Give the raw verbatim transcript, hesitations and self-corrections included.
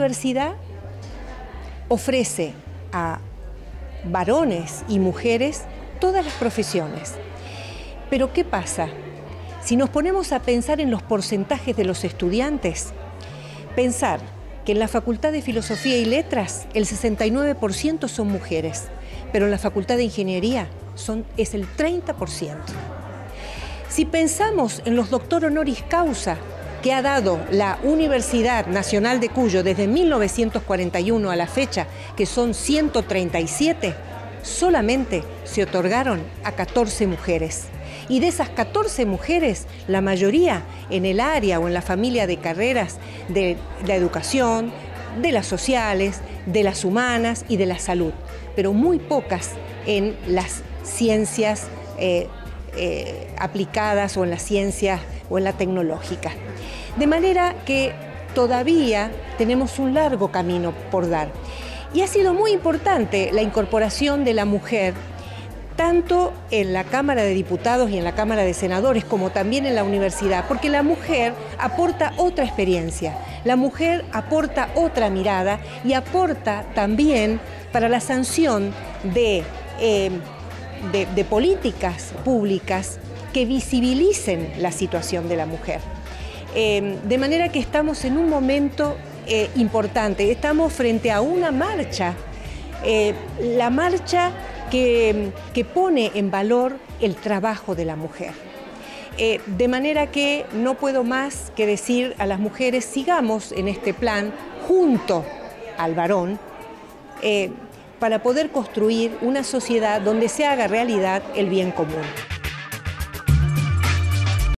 universidad ofrece a varones y mujeres todas las profesiones. Pero ¿qué pasa? Si nos ponemos a pensar en los porcentajes de los estudiantes, pensar que en la Facultad de Filosofía y Letras el sesenta y nueve por ciento son mujeres, pero en la Facultad de Ingeniería son, es el treinta por ciento. Si pensamos en los doctor honoris causa que ha dado la Universidad Nacional de Cuyo desde mil novecientos cuarenta y uno a la fecha, que son ciento treinta y siete, solamente se otorgaron a catorce mujeres. Y de esas catorce mujeres, la mayoría en el área o en la familia de carreras de la educación, de las sociales, de las humanas y de la salud, pero muy pocas en las ciencias eh, eh, aplicadas o en las ciencias o en la tecnológica. De manera que todavía tenemos un largo camino por dar. Y ha sido muy importante la incorporación de la mujer, tanto en la Cámara de Diputados y en la Cámara de Senadores, como también en la universidad, porque la mujer aporta otra experiencia, la mujer aporta otra mirada y aporta también para la sanción de, eh, de, de políticas públicas que visibilicen la situación de la mujer. Eh, de manera que estamos en un momento eh, importante, estamos frente a una marcha, eh, la marcha que, que pone en valor el trabajo de la mujer. Eh, de manera que no puedo más que decir a las mujeres, sigamos en este plan junto al varón eh, para poder construir una sociedad donde se haga realidad el bien común.